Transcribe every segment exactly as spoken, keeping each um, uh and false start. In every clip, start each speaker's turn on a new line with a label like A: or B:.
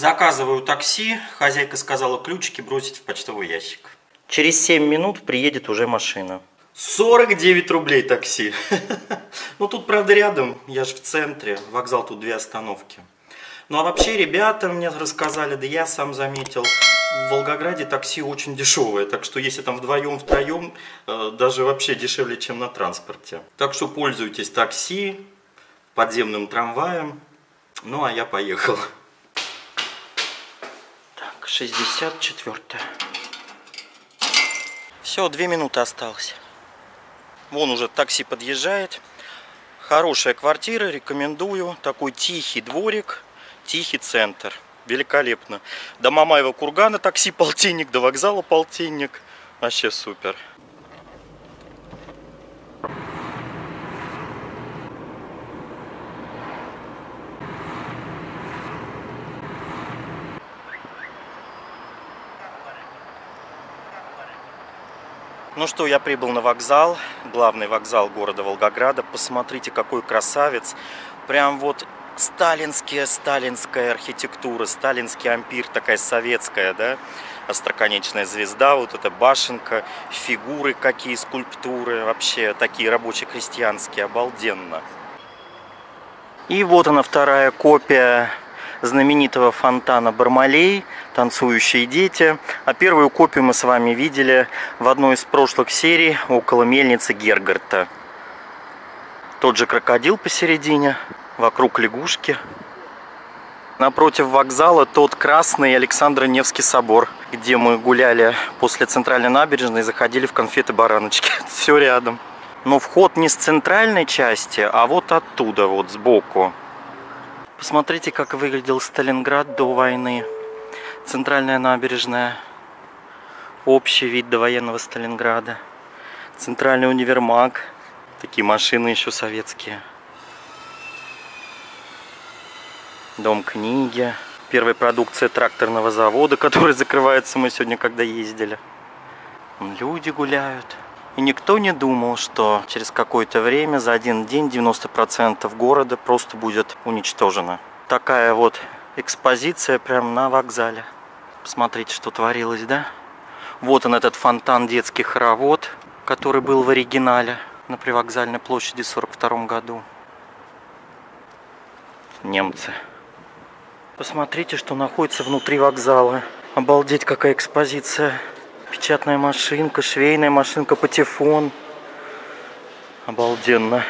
A: Заказываю такси. Хозяйка сказала ключики бросить в почтовый ящик. Через семь минут приедет уже машина. сорок девять рублей такси. Ну тут, правда, рядом. Я же в центре. Вокзал тут две остановки. Ну а вообще ребята мне рассказали, да я сам заметил, в Волгограде такси очень дешевое. Так что если там вдвоем, втроем, даже вообще дешевле, чем на транспорте. Так что пользуйтесь такси, подземным трамваем. Ну а я поехал. Так, шестьдесят четвёртая. Все, две минуты осталось. Вон уже такси подъезжает. Хорошая квартира, рекомендую. Такой тихий дворик, тихий центр. Великолепно. До Мамаева кургана такси полтинник, до вокзала полтинник. Вообще супер. Ну что, я прибыл на вокзал, главный вокзал города Волгограда. Посмотрите, какой красавец. Прям вот сталинская, сталинская архитектура, сталинский ампир, такая советская, да? Остроконечная звезда, вот эта башенка, фигуры какие, скульптуры, вообще такие рабоче-крестьянские, обалденно. И вот она, вторая копия знаменитого фонтана Бармалей, танцующие дети. А первую копию мы с вами видели в одной из прошлых серий около мельницы Гергарта. Тот же крокодил посередине, вокруг лягушки. Напротив вокзала тот красный Александро Невский собор, где мы гуляли после центральной набережной и заходили в конфеты-бараночки. Все рядом. Но вход не с центральной части, а вот оттуда, вот сбоку. Посмотрите, как выглядел Сталинград до войны. Центральная набережная. Общий вид довоенного Сталинграда. Центральный универмаг. Такие машины еще советские. Дом книги. Первая продукция тракторного завода, который закрывается, мы сегодня когда ездили. Люди гуляют. И никто не думал, что через какое-то время, за один день, девяносто процентов города просто будет уничтожено. Такая вот экспозиция прямо на вокзале. Посмотрите, что творилось, да? Вот он, этот фонтан детский хоровод, который был в оригинале на Привокзальной площади в сорок втором году. Немцы. Посмотрите, что находится внутри вокзала. Обалдеть, какая экспозиция. Печатная машинка, швейная машинка, патефон. Обалденно.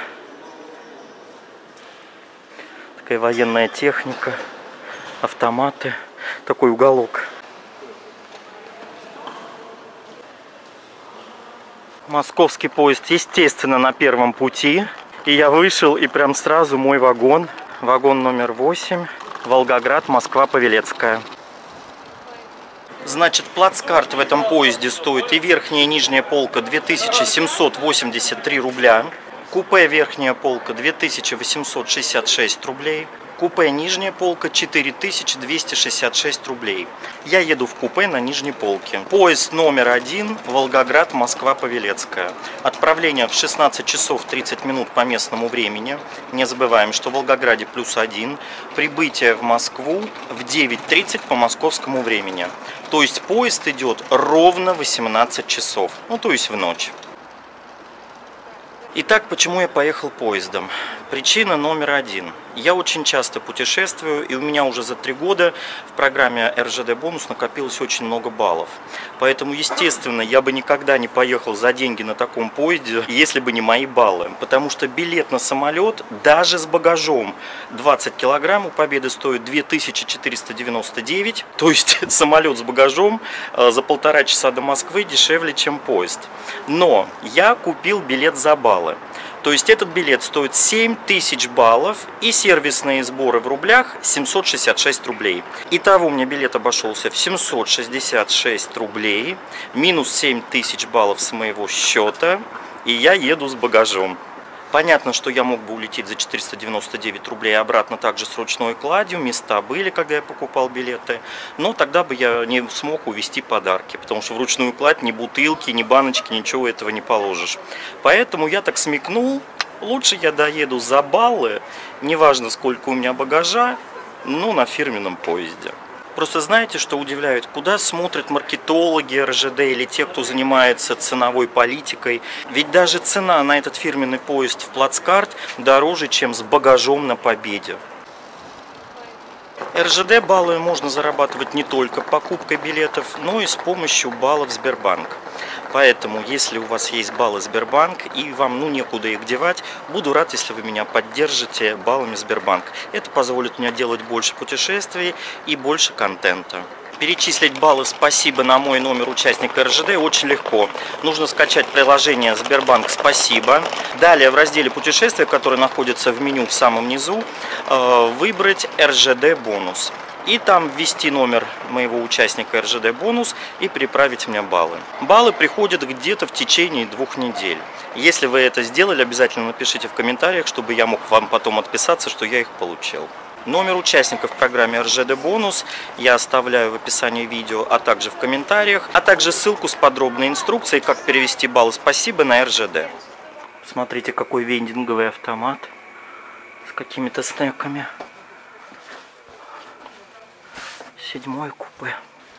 A: Такая военная техника, автоматы. Такой уголок. Московский поезд, естественно, на первом пути. И я вышел, и прям сразу мой вагон. Вагон номер восемь. Волгоград, Москва, Павелецкая. Значит, плацкарт в этом поезде стоит и верхняя и нижняя полка две тысячи семьсот восемьдесят три рубля. Купе верхняя полка две тысячи восемьсот шестьдесят шесть рублей. Купе нижняя полка четыре тысячи двести шестьдесят шесть рублей. Я еду в купе на нижней полке. Поезд номер один, Волгоград, Москва, Павелецкая. Отправление в шестнадцать часов тридцать минут по местному времени. Не забываем, что в Волгограде плюс один. Прибытие в Москву в девять тридцать по московскому времени. То есть поезд идет ровно восемнадцать часов. Ну, то есть в ночь. Итак, почему я поехал поездом? Причина номер один. Я очень часто путешествую, и у меня уже за три года в программе эр жэ дэ бонус накопилось очень много баллов. Поэтому, естественно, я бы никогда не поехал за деньги на таком поезде, если бы не мои баллы. Потому что билет на самолет, даже с багажом, двадцать килограмм у Победы стоит две тысячи четыреста девяносто девять. То есть самолет с багажом за полтора часа до Москвы дешевле, чем поезд. Но я купил билет за баллы. То есть этот билет стоит семь тысяч баллов и сервисные сборы в рублях семьсот шестьдесят шесть рублей. Итого мне билет обошелся в семьсот шестьдесят шесть рублей, минус семь тысяч баллов с моего счета, и я еду с багажом. Понятно, что я мог бы улететь за четыреста девяносто девять рублей обратно также с ручной кладью. Места были, когда я покупал билеты. Но тогда бы я не смог увезти подарки. Потому что в ручную кладь ни бутылки, ни баночки, ничего этого не положишь. Поэтому я так смекнул. Лучше я доеду за баллы. Неважно, сколько у меня багажа. Но на фирменном поезде. Просто знаете, что удивляет? Куда смотрят маркетологи эр жэ дэ или те, кто занимается ценовой политикой? Ведь даже цена на этот фирменный поезд в Плацкарт дороже, чем с багажом на Победе. эр жэ дэ баллы можно зарабатывать не только покупкой билетов, но и с помощью баллов Сбербанк. Поэтому, если у вас есть баллы Сбербанк и вам ну некуда их девать, буду рад, если вы меня поддержите баллами Сбербанк. Это позволит мне делать больше путешествий и больше контента. Перечислить баллы «Спасибо» на мой номер участника эр жэ дэ очень легко. Нужно скачать приложение «Сбербанк Спасибо». Далее в разделе «Путешествия», который находится в меню в самом низу, выбрать эр жэ дэ бонус. И там ввести номер моего участника эр жэ дэ бонус и приправить мне баллы. Баллы приходят где-то в течение двух недель. Если вы это сделали, обязательно напишите в комментариях, чтобы я мог вам потом отписаться, что я их получил. Номер участника в программе эр жэ дэ бонус я оставляю в описании видео, а также в комментариях, а также ссылку с подробной инструкцией, как перевести баллы «Спасибо» на эр жэ дэ. Смотрите, какой вендинговый автомат с какими-то снеками. Седьмое купе.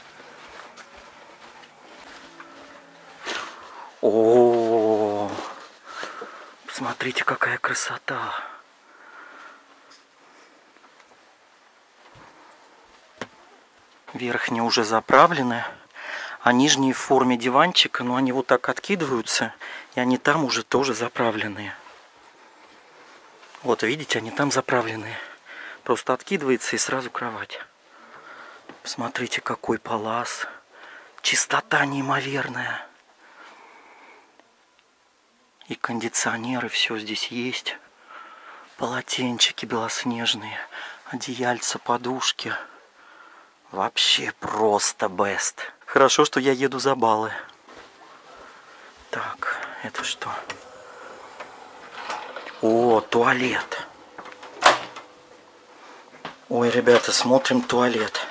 A: О, смотрите, какая красота! Верхние уже заправлены, а нижние в форме диванчика, но они вот так откидываются, и они там уже тоже заправленные. Вот, видите, они там заправленные. Просто откидывается и сразу кровать. Посмотрите, какой палас. Чистота неимоверная. И кондиционеры, все здесь есть. Полотенчики белоснежные, одеяльца, подушки. Вообще просто бест. Хорошо, что я еду за баллы. Так, это что? О, туалет. Ой, ребята, смотрим туалет.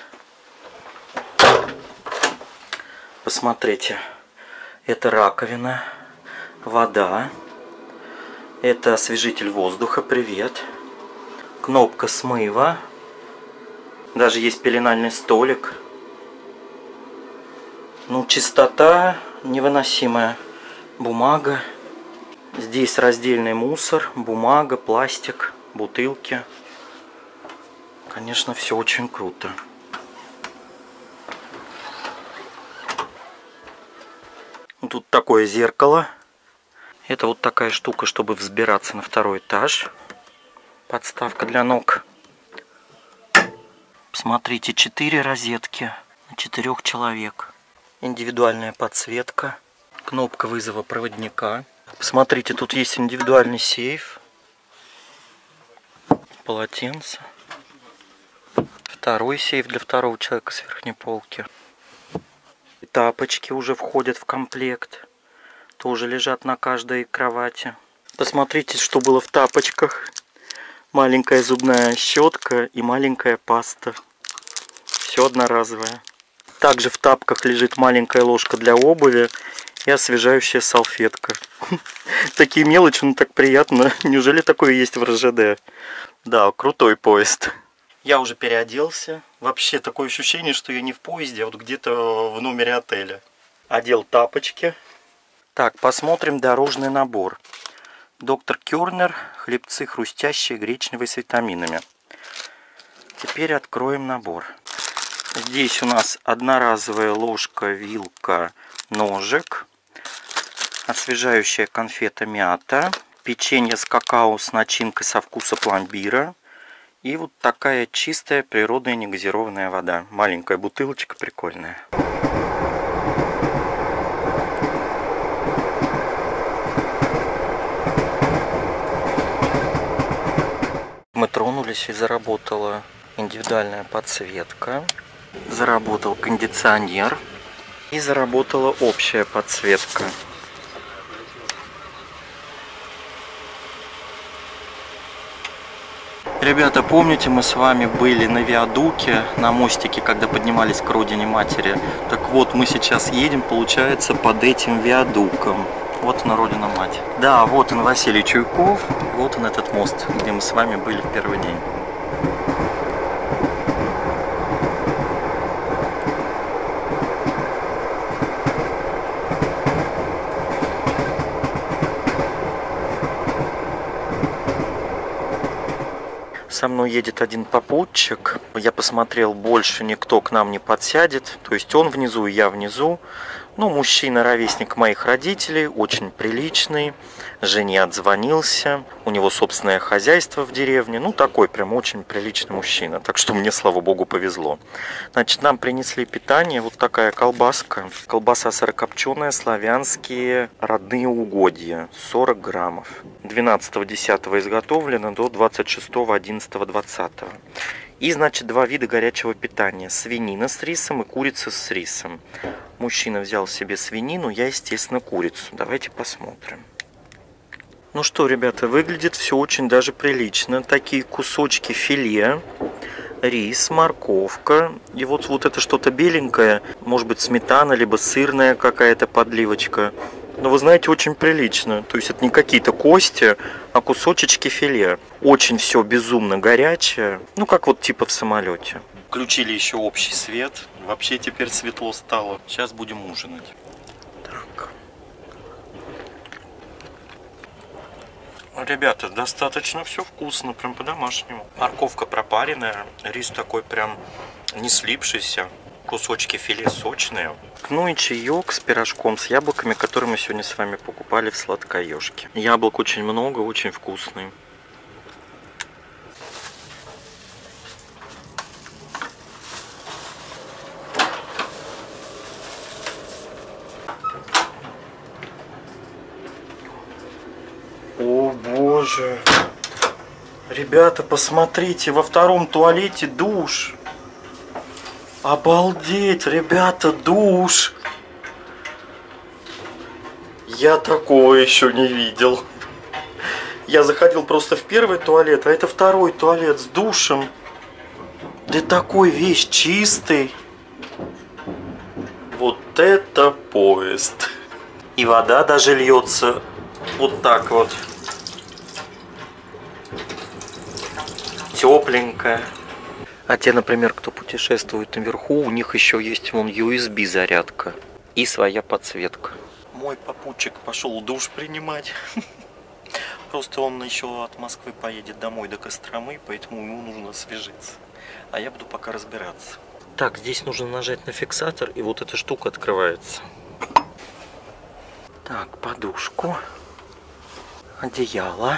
A: Посмотрите, это раковина, вода, это освежитель воздуха, привет, кнопка смыва, даже есть пеленальный столик. Ну, чистота невыносимая, бумага, здесь раздельный мусор, бумага, пластик, бутылки. Конечно, все очень круто. Тут такое зеркало. Это вот такая штука, чтобы взбираться на второй этаж. Подставка для ног. Посмотрите, четыре розетки на четырех человек. Индивидуальная подсветка. Кнопка вызова проводника. Посмотрите, тут есть индивидуальный сейф. Полотенце. Второй сейф для второго человека с верхней полки. Тапочки уже входят в комплект. Тоже лежат на каждой кровати. Посмотрите, что было в тапочках. Маленькая зубная щетка и маленькая паста. Все одноразовое. Также в тапках лежит маленькая ложка для обуви и освежающая салфетка. Такие мелочи, ну так приятно. Неужели такое есть в эр жэ дэ? Да, крутой поезд. Я уже переоделся. Вообще такое ощущение, что я не в поезде, а вот где-то в номере отеля. Одел тапочки. Так, посмотрим дорожный набор. Доктор Кернер, хлебцы хрустящие, гречневые с витаминами. Теперь откроем набор. Здесь у нас одноразовая ложка, вилка, ножик. Освежающая конфета мята. Печенье с какао с начинкой со вкуса пломбира. И вот такая чистая природная негазированная вода. Маленькая бутылочка, прикольная. Мы тронулись, и заработала индивидуальная подсветка. Заработал кондиционер. И заработала общая подсветка. Ребята, помните, мы с вами были на виадуке, на мостике, когда поднимались к родине матери? Так вот, мы сейчас едем, получается, под этим виадуком. Вот она, родина мать. Да, вот он, Василий Чуйков, вот он, этот мост, где мы с вами были в первый день. со мной едет один попутчик. Я посмотрел, больше никто к нам не подсядет. То есть он внизу и я внизу. Ну, мужчина, ровесник моих родителей, очень приличный. Жене отзвонился. У него собственное хозяйство в деревне. Ну, такой прям очень приличный мужчина. Так что мне, слава богу, повезло. Значит, нам принесли питание. Вот такая колбаска. Колбаса сырокопченая, славянские родные угодья. сорок граммов. двенадцатого десятого изготовлено до двадцать шестого одиннадцатого двадцатого. И, значит, два вида горячего питания. Свинина с рисом и курица с рисом. Мужчина взял себе свинину, я, естественно, курицу. Давайте посмотрим. Ну что, ребята, выглядит все очень даже прилично. Такие кусочки филе, рис, морковка. И вот, вот это что-то беленькое. Может быть, сметана, либо сырная какая-то подливочка. Но вы знаете, очень прилично. То есть это не какие-то кости, а кусочечки филе. Очень все безумно горячее. Ну, как вот типа в самолете. Включили еще общий свет. Вообще теперь светло стало. Сейчас будем ужинать. Так. Ребята, достаточно все вкусно, прям по-домашнему. Морковка пропаренная, рис такой прям не слипшийся. Кусочки филе сочные. Ну и чаек с пирожком с яблоками, который мы сегодня с вами покупали в Сладкоежке. Яблок очень много, очень вкусный. О боже! Ребята, посмотрите, во втором туалете душ. Обалдеть, ребята, душ! Я такого еще не видел. Я заходил просто в первый туалет, а это второй туалет с душем. Да такой весь чистый. Вот это поезд. И вода даже льется вот так вот. Тепленькая. А те, например, кто путешествует наверху, у них еще есть вон ю эс би зарядка и своя подсветка. Мой попутчик пошел душ принимать. Просто он еще от Москвы поедет домой до Костромы, поэтому ему нужно освежиться. А я буду пока разбираться. Так, здесь нужно нажать на фиксатор, и вот эта штука открывается. Так, подушку, одеяло.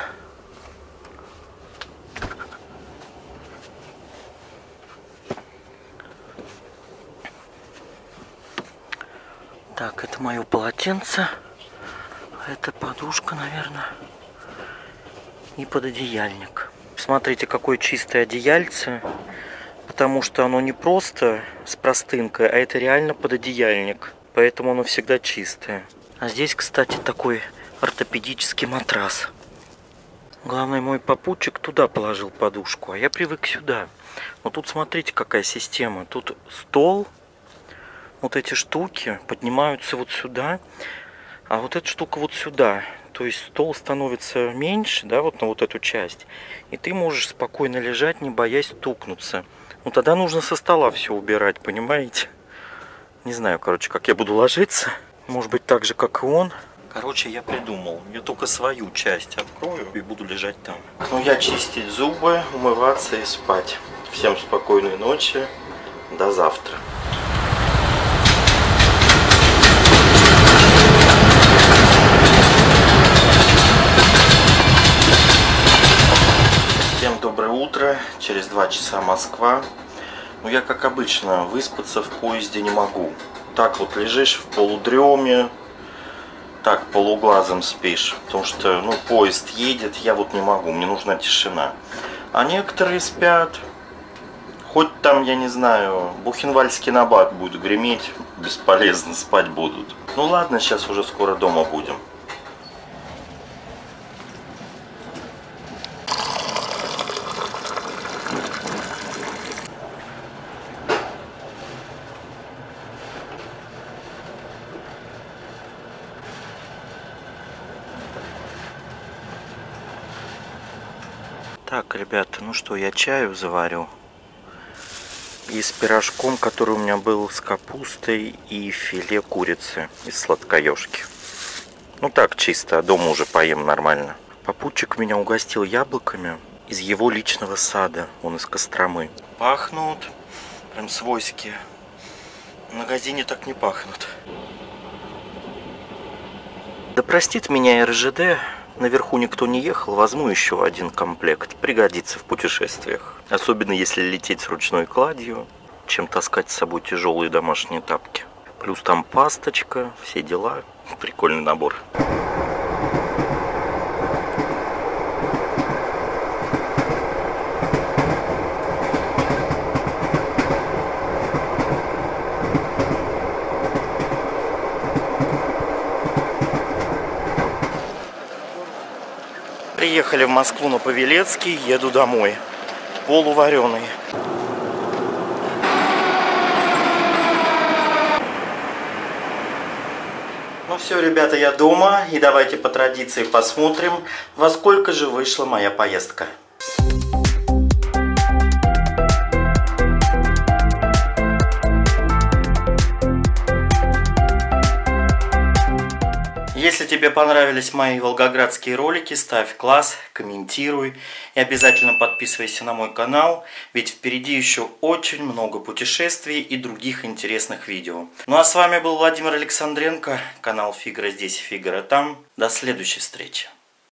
A: Так, это мое полотенце, это подушка, наверное, и пододеяльник. Смотрите, какое чистое одеяльце, потому что оно не просто с простынкой, а это реально пододеяльник, поэтому оно всегда чистое. А здесь, кстати, такой ортопедический матрас. Главное, мой попутчик туда положил подушку, а я привык сюда. Но тут смотрите, какая система. Тут стол. Вот эти штуки поднимаются вот сюда, а вот эта штука вот сюда. То есть стол становится меньше, да, вот на вот эту часть. И ты можешь спокойно лежать, не боясь стукнуться. Ну тогда нужно со стола все убирать, понимаете? Не знаю, короче, как я буду ложиться. Может быть, так же, как и он. Короче, я придумал. Я только свою часть открою и буду лежать там. Ну, я чистить зубы, умываться и спать. Всем спокойной ночи. До завтра. Всем доброе утро, через два часа Москва. Ну, я, как обычно, выспаться в поезде не могу. Так вот лежишь в полудреме, так полуглазом спишь, потому что, ну, поезд едет, я вот не могу, мне нужна тишина. А некоторые спят, хоть там, я не знаю, бухенвальдский набат будет греметь, бесполезно, спать будут. Ну ладно, сейчас уже скоро дома будем. Так, ребята, ну что, я чаю заварю. И с пирожком, который у меня был с капустой и филе курицы из Сладкоежки. Ну так, чисто, а дома уже поем нормально. Попутчик меня угостил яблоками из его личного сада. Он из Костромы. Пахнут прям свойские. В магазине так не пахнут. Да простит меня эр жэ дэ. Наверху никто не ехал, возьму еще один комплект. Пригодится в путешествиях. Особенно если лететь с ручной кладью, чем таскать с собой тяжелые домашние тапки. Плюс там пасточка, все дела. Прикольный набор. Приехали в Москву на Павелецкий, еду домой. Полувареный. Ну все, ребята, я дома. И давайте по традиции посмотрим, во сколько же вышла моя поездка. Если тебе понравились мои волгоградские ролики, ставь класс, комментируй и обязательно подписывайся на мой канал, ведь впереди еще очень много путешествий и других интересных видео. Ну а с вами был Владимир Александренко, канал Фигаро здесь и Фигаро там. До следующей встречи.